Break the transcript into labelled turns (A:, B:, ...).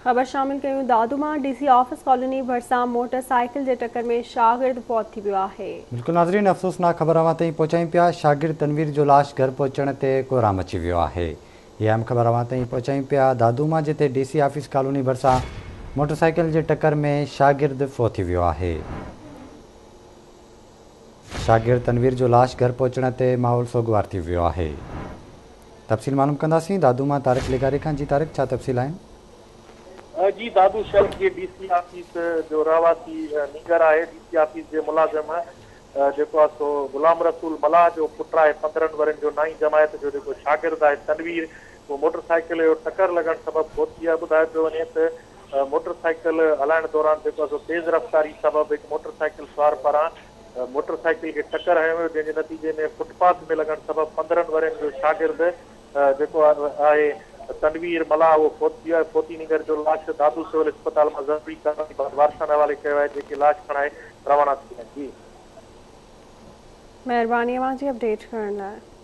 A: ख़बर शामिल कयूं दादूमा DC ऑफिस कॉलोनी भरिसां मोटरसाइकिल जे टक्कर में शागिर्द फौत थी वियो आहे।
B: बिल्कुल नाज़रीन, अफ़सोसनाक ख़बर अवां ताईं पहुचायूं पिया। शागिर्द तनवीर जो लाश घर पहुचण ते कोराम अची वियो आहे। इहा अहम ख़बर अवां ताईं पहुचायूं पिया। दादूमा जिते DC ऑफिस कॉलोनी भरिसां मोटरसाइकिल जे टक्कर में शागिर्द फौत थी वियो आहे। शागिर्द तनवीर जो लाश घर पहुचण ते माहौल सोगवार थी वियो आहे। तफ़सील मालूम कंदासीं दादूमा तारिक लेगारी खां। जी तारिक, छा तफ़सील आहिनि?
C: जी, दादू शहर के DC ऑफिस जो रहवासी नीगर है। DC ऑफिस के मुलाज़िम जेको आहे सो गुलाम रसूल मलाह जो पुट है। 15 वरनि जो नाई जमायत जो जेको शागिर्द है तनवीर, वो मोटरसाइकिल जो टक्कर लगण सबब फौत थी आहे। ॿुधायो पियो वञे त मोटरसाइकिल हलाइण दौरान जेको आहे सो तेज़ रफ़्तारी सबब हिकु मोटरसाइकिल सवार पारां मोटरसाइकिल के टक्कर हयो वियो, जंहिंजे नतीजे में फुटपाथ में लगण सबब 15 वरनि जो शागिर्द जेको आहे तनवीर मलाह वो फौत थी आहे। फौती नीगर जो लाश दादू सिविल अस्पताल में ज़रूरी कार्रवाई बाद वारसनि हवाले कयो आहे, जेके लाश खणाए रवाना थी आहिनि। जी,
A: महिरबानी अवां जी अपडेट करण लाइ।